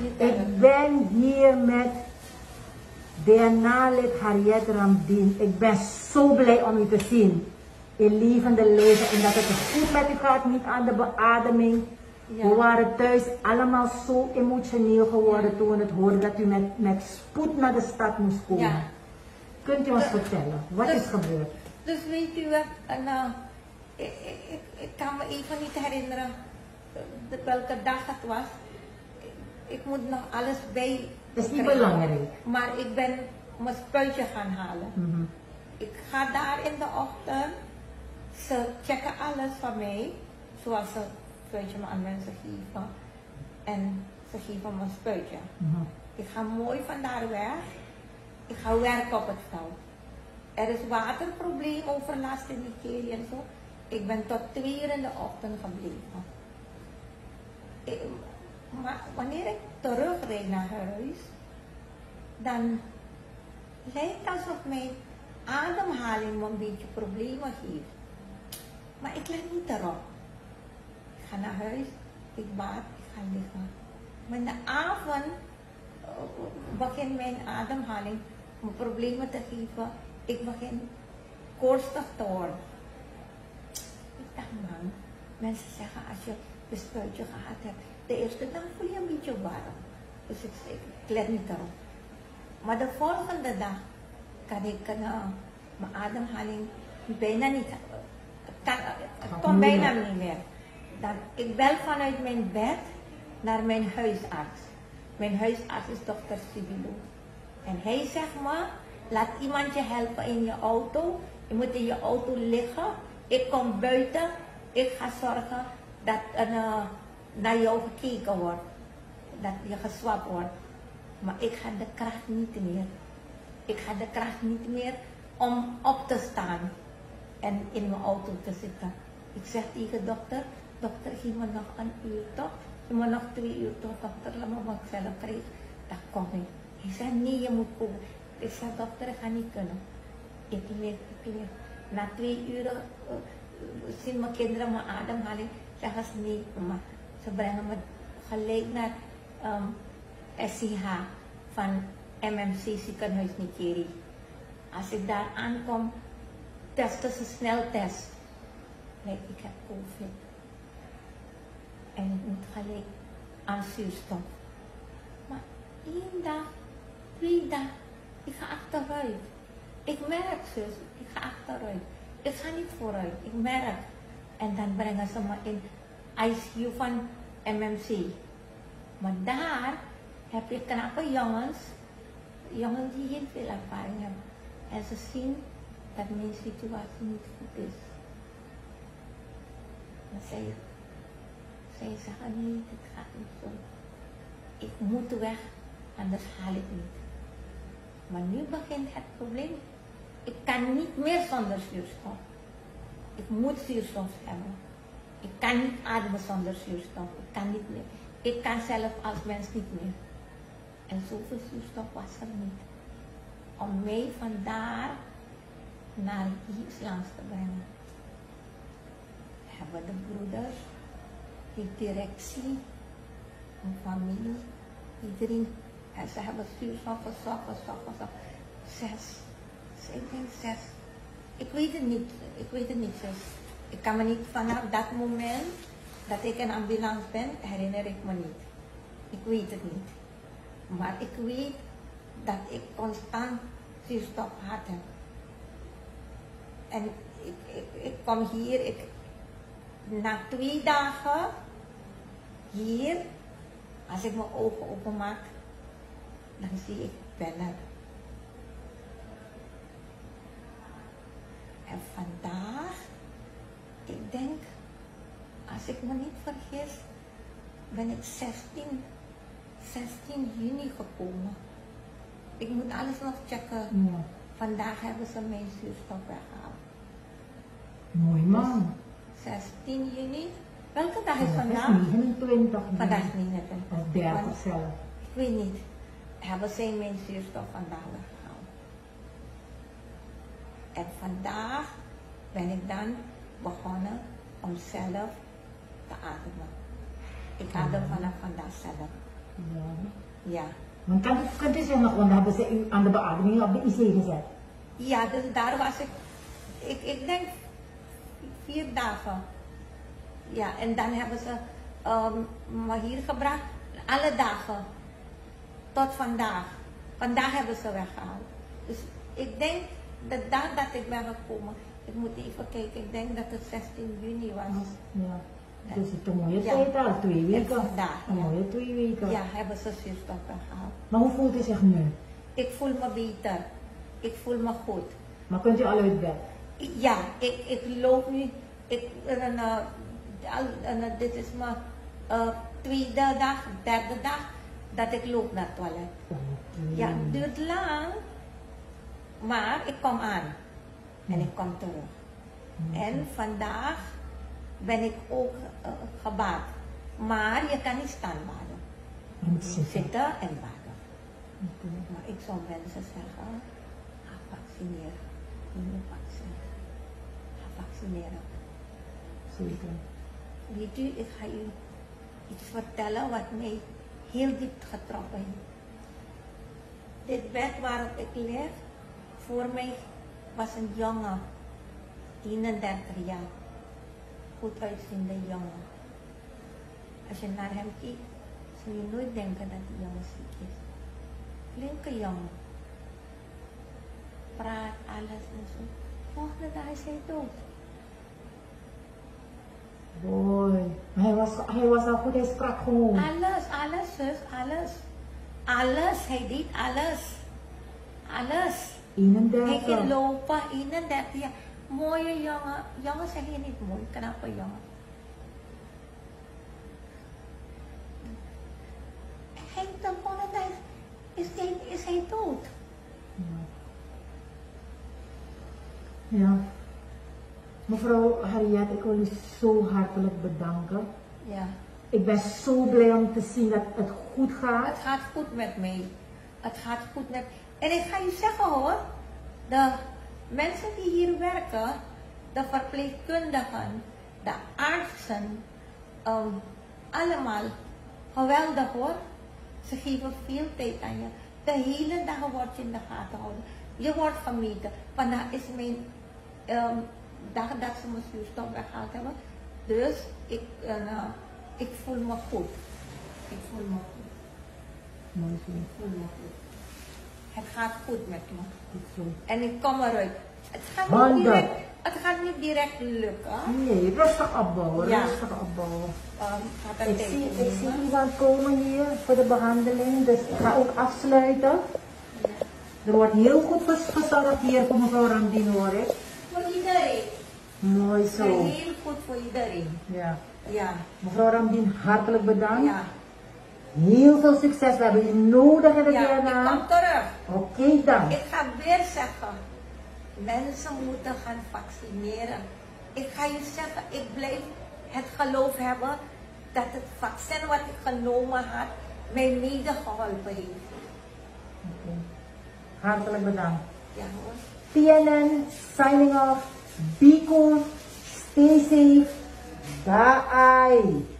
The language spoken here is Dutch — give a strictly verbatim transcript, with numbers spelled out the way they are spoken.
Ik ben hier met D N A-lid Harriet Ramdien. Ik ben zo blij om u te zien in levende leven en dat het goed met u gaat, niet aan de beademing. Ja. We waren thuis allemaal zo emotioneel geworden ja. toen we het hoorden dat u met, met spoed naar de stad moest komen. Ja. Kunt u ons de, vertellen, wat dus, is gebeurd? Dus weet u wat, nou, ik, ik, ik kan me even niet herinneren de, welke dag het was. Ik, ik moet nog alles bij. Dat is niet belangrijk. Maar ik ben mijn spuitje gaan halen. Mm-hmm. Ik ga daar in de ochtend. Ze checken alles van mij. Zoals ze spuitje me aan mensen geven. En ze geven me een spuitje. Mm-hmm. Ik ga mooi van daar weg. Ik ga werken op het veld. Er is waterprobleem, overlast in Nigeria en zo. Ik ben tot twee uur in de ochtend gebleven. Ik, maar wanneer ik terugrijd naar huis, dan lijkt het alsof mijn ademhaling me een beetje problemen geeft. Maar ik let niet erop. Ik ga naar huis, ik bad, ik ga liggen. Maar in de avond uh, begint mijn ademhaling me problemen te geven. Ik begin koortsig te worden. Ik dacht, man, mensen zeggen als je een spuitje gehad hebt, de eerste dag voel je een beetje warm. Dus ik, ik, ik let niet erop. Maar de volgende dag kan ik uh, mijn ademhaling bijna niet, kan, het kon bijna niet meer. Dan, ik bel vanuit mijn bed naar mijn huisarts. Mijn huisarts is dokter Sibilo. En hij zegt me, laat iemand je helpen in je auto. Je moet in je auto liggen. Ik kom buiten. Ik ga zorgen dat er uh, naar jou gekeken wordt. Dat je geswapt wordt. Maar ik ga de kracht niet meer. Ik ga de kracht niet meer om op te staan. En in mijn auto te zitten. Ik zeg tegen de dokter. Dokter, geef me nog een uur toch? Geef me nog twee uur toch? Dokter, laat me wat ik zelf kreeg. Dat kom ik. Hij zei, nee, je moet komen. Ik zei, dokter, ik ga niet kunnen. Ik leef, ik leef. Na twee uur uh, zien mijn kinderen mijn ademhaling. Zeggen ze, nee, maar ze brengen me gelijk naar um, S C H van M M C ziekenhuis Nigeria. Als ik daar aankom, testen ze sneltest. Nee, ik heb COVID. En ik moet gelijk aan zuurstof. Maar één dag, twee dagen, ik ga achteruit. Ik merk, zus, ik ga achteruit. Ik ga niet vooruit, ik merk. En dan brengen ze me in I C U van M M C. Maar daar heb je knappe jongens, jongens die heel veel ervaring hebben. En ze zien dat mijn situatie niet goed is. Dan zei ik, zij zeggen nee, het gaat niet zo. Ik moet weg, anders haal ik niet. Maar nu begint het probleem. Ik kan niet meer zonder zuurstof. Ik moet zuurstof hebben. Ik kan niet ademen zonder zuurstof. Ik kan niet meer. Ik kan zelf als mens niet meer. En zoveel zuurstof was er niet. Om mij vandaar naar hier langs te brengen. Hebben de broeders, die directie, een familie, iedereen. En ze hebben zuurstof verzorgd, verzorgd, verzorgd. Zes. Ik denk zes. Ik weet het niet. Ik weet het niet, zes. Ik kan me niet vanaf dat moment dat ik in ambulance ben, herinner ik me niet. Ik weet het niet. Maar ik weet dat ik constant zuurstof had heb. En ik, ik, ik kom hier, ik, na twee dagen, hier, als ik mijn ogen openmaak, dan zie ik bellen. En vandaag, ik denk, als ik me niet vergis, ben ik zestien, zestien juni gekomen. Ik moet alles nog checken. Ja. Vandaag hebben ze mijn zuurstof weggehaald. Mooi man. Dus zestien juni. Welke dag is ja, vandaag? negenentwintig. Vandaag is negenentwintig. Of dertig zelf. Ik weet niet. Hebben zij mijn zuurstof vandaag weggehaald. En vandaag ben ik dan begonnen om zelf te ademen. Ik adem vanaf vandaag zelf. Ja. Ja. Want kan, kunt u zich nog, want hebben ze u aan de beademing op de I C gezet? Ja, dus daar was ik, ik, ik denk vier dagen. Ja, en dan hebben ze um, me hier gebracht, alle dagen, tot vandaag. Vandaag hebben ze weggehaald. Dus ik denk, de dag dat ik ben gekomen, ik moet even kijken, ik denk dat het zestien juni was. Ja, dus het is een mooie Ja. tijd al, twee weken. Vandaag, Een ja. mooie twee weken. Ja, hebben ze zuurstof weggehaald. Maar hoe voelt u zich nu? Ik voel me beter. Ik voel me goed. Maar kunt u al uit bed? Ja, ik, ik loop nu, ik, uh, uh, uh, dit is mijn uh, tweede dag, derde dag dat ik loop naar het toilet. Okay. Ja, het duurt lang, maar ik kom aan en ik kom terug. Okay. En vandaag ben ik ook uh, gebaat, maar je kan niet staan baden. Je moet zitten. Zitten en baden. Okay. Maar ik zou mensen zeggen, ga vaccineren. Je moet vaccineren. Ga vaccineren. Zeker. Weet u, ik ga u iets vertellen wat mij heel diep getroffen heeft. Dit bed waarop ik lig, voor mij was een jongen, eenendertig jaar. Goed uitziende jongen. Als je naar hem kijkt, zul je nooit denken dat die jongen ziek is. Flinke jongen. Praat, alles en zo. Volgende dag is hij dood. Boy, hij was, hij was al goed, hij sprak gewoon. Alles, alles, zus, alles. Alles, hij deed alles. Alles. eenendertig. Hij ging lopen, eenendertig jaar. Mooie jongen. Jongen zeg je niet mooi, knappe jongen. Hij, de volgende dag is hij, is hij dood. Ja. Ja. Mevrouw Harriet, ik wil u zo hartelijk bedanken. Ja. Ik ben zo blij om te zien dat het goed gaat. Het gaat goed met mij. Het gaat goed met... En ik ga je zeggen hoor, de mensen die hier werken, de verpleegkundigen, de artsen, um, allemaal geweldig hoor. Ze geven veel tijd aan je. De hele dag word je in de gaten gehouden. Je wordt gemeten. Vandaag is mijn um, dag dat ze mijn zuurstof weggehaald hebben. Dus ik, uh, ik voel me goed. Ik voel me goed. Mooi zo. Ik voel me goed. Het gaat goed met me. Goed zo. En ik kom eruit. Het gaat niet Handen. direct, het gaat niet direct lukken. Nee, rustig opbouwen, Ja. rustig opbouwen. Um, gaat een Ik tijd zie, ik nemen. zie iemand komen hier voor de behandeling, dus ik ga ook afsluiten. Er wordt heel goed ges- gezorgd hier voor mevrouw Ramdien, hoor ik. Voor iedereen. Mooi zo. Heel goed voor iedereen. Ja. Ja. Mevrouw Ramdien, hartelijk bedankt. Ja. Heel veel succes, we hebben u nodig in de Ja, D N ik A. kom terug. Oké dan. Ik ga weer zeggen, mensen moeten gaan vaccineren. Ik ga je zeggen, ik blijf het geloof hebben dat het vaccin wat ik genomen had, mij mede geholpen heeft. Okay. Hartelijk bedankt. Ja hoor. T N N, signing off. Be cool, stay safe. Bye.